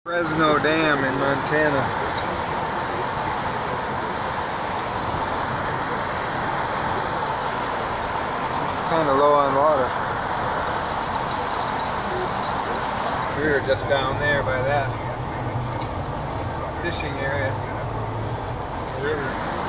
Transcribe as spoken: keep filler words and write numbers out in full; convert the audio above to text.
Fresno Dam in Montana. It's kind of low on water. We were just down there by that fishing area, the river.